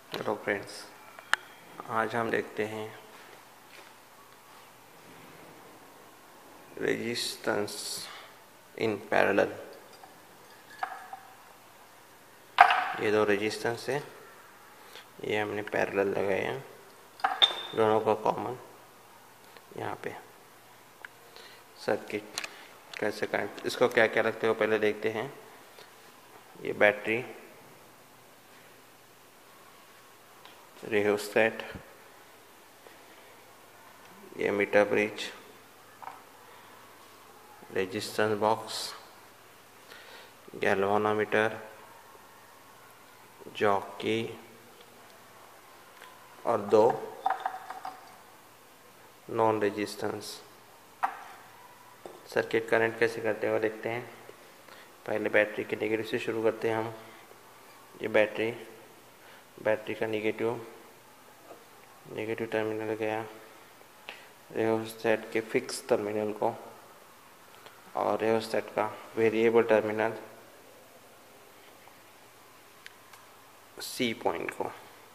Hello friends, आज हम देखते हैं रेजिस्टेंस इन पैरेलल। ये दो रेजिस्टेंस है, ये हमने पैरेलल लगाए हैं, दोनों का कॉमन। यहाँ पे सर्किट कैसे कनेक्ट, इसको क्या क्या रखते हो पहले देखते हैं। ये बैटरी, rheostat, ये metre bridge, resistance box, galvanometer, jockey और दो नॉन रेजिस्टेंस। सर्किट कनेक्ट कैसे करते हैं वो देखते हैं। पहले बैटरी के नेगेटिव से शुरू करते हैं हम। ये बैटरी का नेगेटिव टर्मिनल गया रेओस्टेट के फिक्स टर्मिनल को, और रेओस्टेट का वेरिएबल टर्मिनल सी पॉइंट को।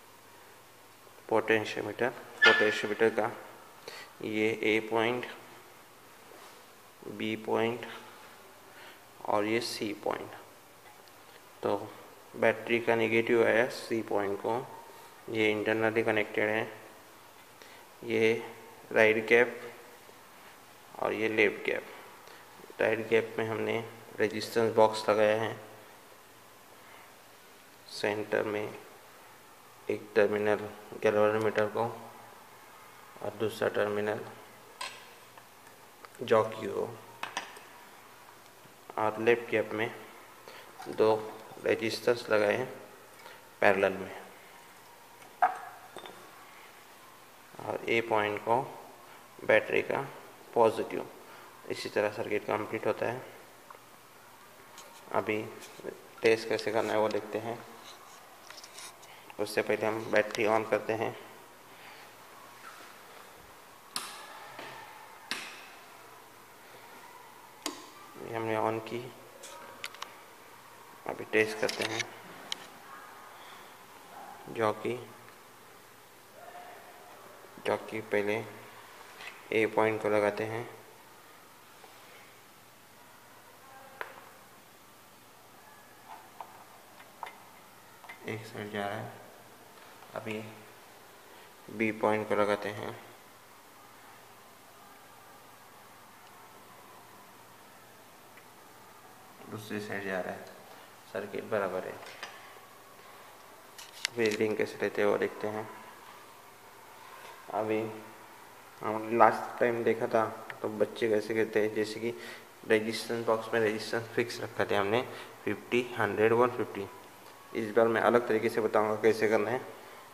पोटेंशियोमीटर का ये ए पॉइंट, बी पॉइंट और ये सी पॉइंट। तो बैटरी का नेगेटिव आया सी पॉइंट को, ये इंटरनली कनेक्टेड है। ये राइट गैप और ये लेफ्ट गैप। राइट गैप में हमने रेजिस्टेंस बॉक्स लगाया है। सेंटर में एक टर्मिनल गैल्वेनोमीटर को और दूसरा टर्मिनल जॉकी को, और लेफ्ट गैप में दो रेजिस्टेंस लगाए हैं पैरेलल में, और ए पॉइंट को बैटरी का पॉजिटिव। इसी तरह सर्किट कंप्लीट होता है। अभी टेस्ट कैसे करना है वो देखते हैं। उससे पहले हम बैटरी ऑन करते हैं। ये हमने ऑन की, अभी टेस्ट करते हैं। जॉकी पहले ए पॉइंट को लगाते हैं। एक साइड जा रहा है। अभी बी पॉइंट को लगाते हैं। दूसरी साइड जा रहा है। सर्किट बराबर है। रीडिंग कैसे लेते हैं वो देखते हैं। अभी हम लास्ट टाइम देखा था तो बच्चे कैसे कहते हैं, जैसे कि रेजिस्टेंस बॉक्स में रेजिस्टेंस फिक्स रखा था हमने 50, 100, 150। इस बार मैं अलग तरीके से बताऊंगा कैसे करना है।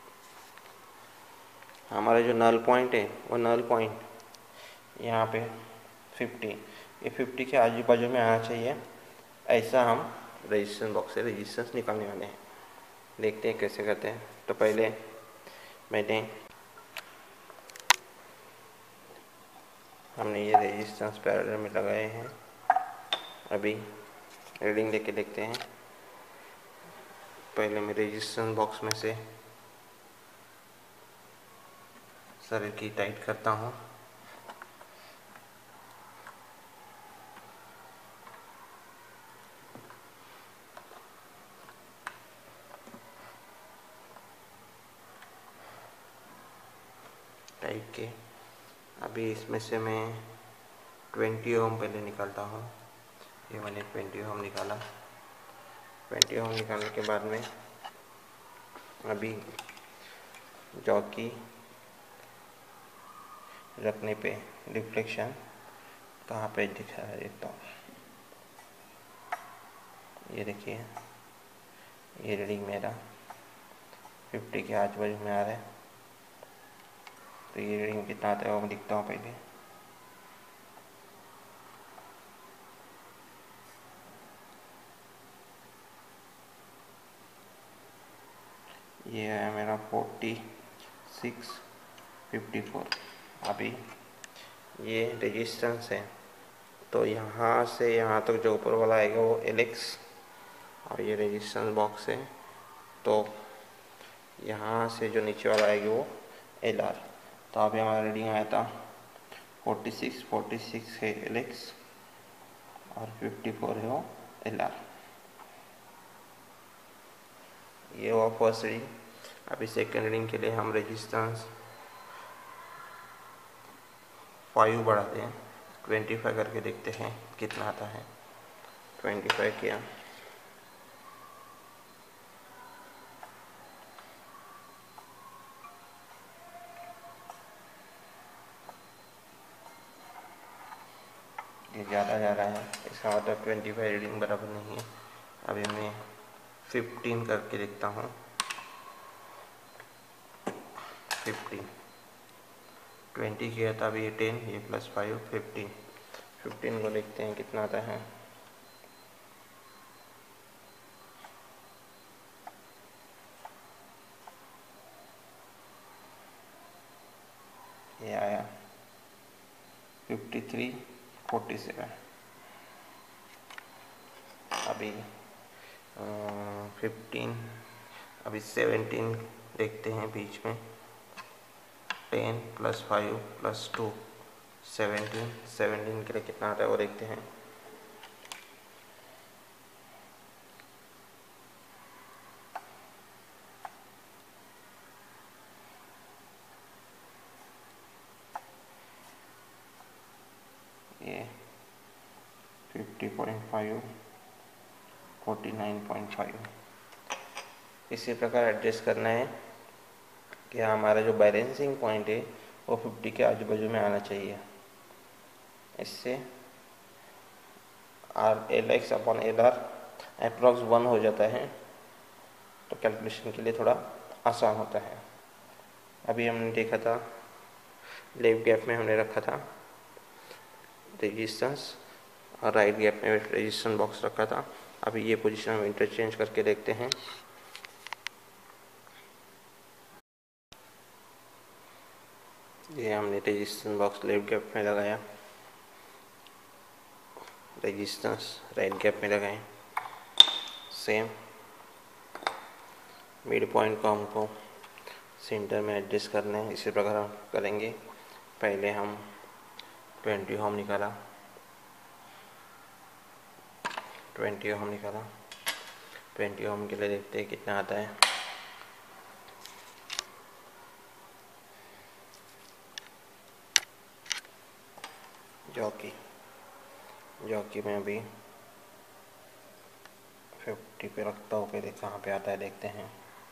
हमारा जो नल पॉइंट है वो नल पॉइंट यहाँ पे 50, ये 50 के आजू बाजू में आना चाहिए। ऐसा हम रेजिस्टेंस बॉक्स से रेजिस्टेंस निकालने वाले हैं। देखते हैं कैसे करते हैं। तो पहले हमने ये रेजिस्टेंस पैरेलल में लगाए हैं। अभी रीडिंग लेके देखते हैं। पहले मैं रेजिस्टेंस बॉक्स में से सर्किट टाइट करता हूँ। टाइट के अभी इसमें से मैं 20 ओम पहले निकालता हूँ। ये मैंने 20 ओम निकाला। 20 ओम निकालने के बाद में अभी जॉकी रखने पे रिफ्लेक्शन कहाँ पे दिख रहा है देखता हूँ। ये देखिए, ये रीडिंग मेरा 50 के आजू बाजू में आ रहा है। तो ये रीडिंग कितना आता है वो दिखता हूँ पहले। ये है मेरा 4654। अभी ये रेजिस्टेंस है, तो यहाँ से यहाँ तक जो ऊपर वाला आएगा वो LX, और ये रेजिस्टेंस बॉक्स है। तो यहाँ से जो नीचे वाला आएगी वो LR। तो अभी हमारा रीडिंग आया था 46 है LX और 54 है वो LR। ये हुआ फर्स्ट रीडिंग। अभी सेकेंड रीडिंग के लिए हम रेजिस्टेंस 5 बढ़ाते हैं, 25 करके देखते हैं कितना आता है। 25 किया, ये ज़्यादा जा रहा है, इसका मतलब 25 रीडिंग बराबर नहीं है। अभी मैं 15 करके देखता हूँ। 15, 20 किया था, अभी ये 10, ये +5 15। 15 को देखते हैं कितना आता है। ये आया 53 47। अभी 15, अभी 17 देखते हैं बीच में। 10 +5 +2 17 के लिए कितना आता है वो देखते हैं। ये 50.5 49.5। इसी प्रकार एडजस्ट करना है कि हमारा जो बैलेंसिंग पॉइंट है वो 50 के आजू बाजू में आना चाहिए। इससे LX/LR अप्रॉक्स 1 हो जाता है, तो कैलकुलेशन के लिए थोड़ा आसान होता है। अभी हमने देखा था लेफ्ट गैप में हमने रखा था रेजिस्टेंस और राइट गैप में रेजिस्टेंस बॉक्स रखा था। अभी ये पोजीशन हम इंटरचेंज करके देखते हैं। ये हमने रेजिस्टेंस बॉक्स लेफ्ट गैप में लगाया, रेजिस्टेंस राइट गैप में लगाए। सेम मिड पॉइंट को हमको सेंटर में एडजस्ट करना है। इसी प्रकार हम करेंगे। पहले हम 20 ओम निकाला, 20 ओम निकाला। 20 ओम के लिए देखते हैं कितना आता है। जॉकी में अभी 50 पे रखता हूँ, फिर कहाँ पे आता है देखते हैं।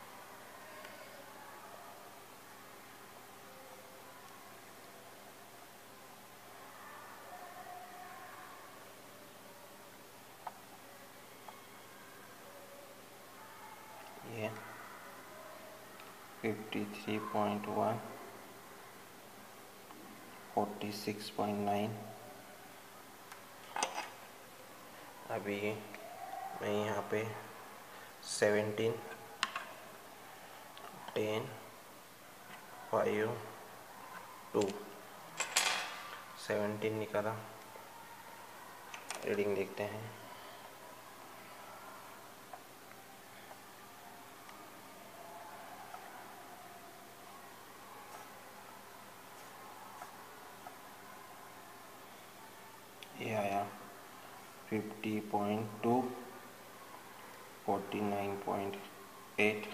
ये 53.1 46.9। अभी मैं यहाँ पे 17 10 5 2 17 निकाला। रीडिंग देखते हैं। ये आया 50.2 49.8।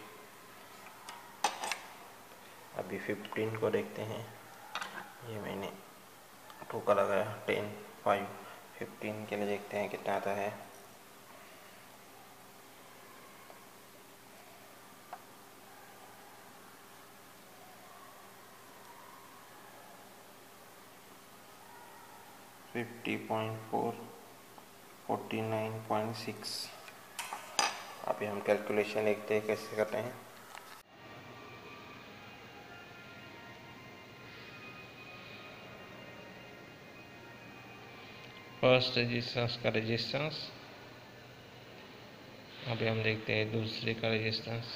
अभी 15 को देखते हैं। ये मैंने 2 का लगाया। 10 5 15 के लिए देखते हैं कितना आता है। $50.4 49.6। अभी हम कैलकुलेशन देखते हैं कैसे करते हैं। फर्स्ट रेजिस्टेंस का रेजिस्टेंस, अभी हम देखते हैं दूसरे का रेजिस्टेंस।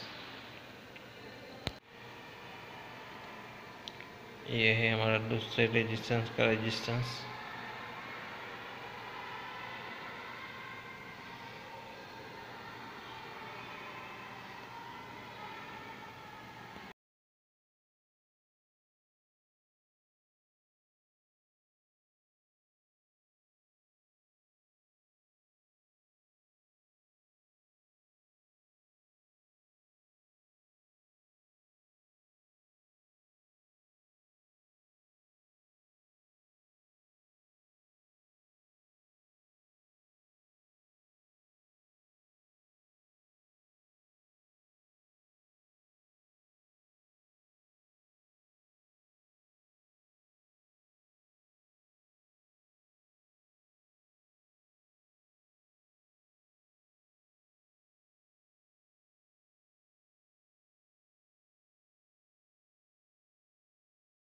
ये है हमारा दूसरे रेजिस्टेंस का रेजिस्टेंस।